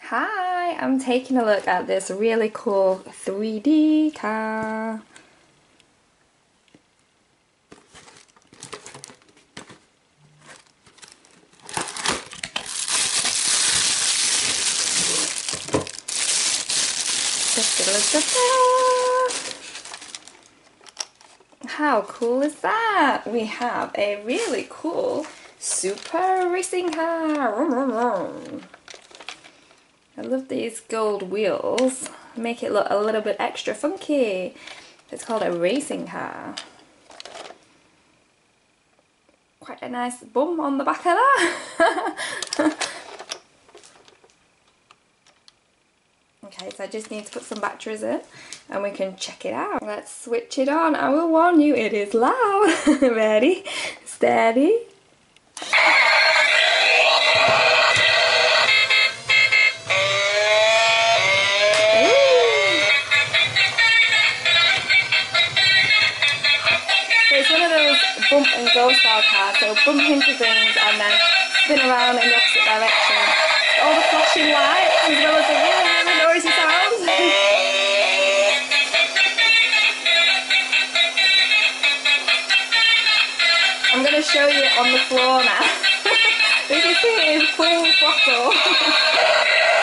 Hi, I'm taking a look at this really cool 3D car. How cool is that? We have a really cool super racing car. I love these gold wheels. Make it look a little bit extra funky. It's called a racing car. Quite a nice bum on the back of that. Okay, so I just need to put some batteries in and we can check it out. Let's switch it on. I will warn you, it is loud. Ready, steady. So it's one of those bump and go style cars, so bump into things and then spin around in the opposite direction. All the flashing lights as well as the really noisy sounds. I'm going to show you it on the floor now. You can see it in full throttle.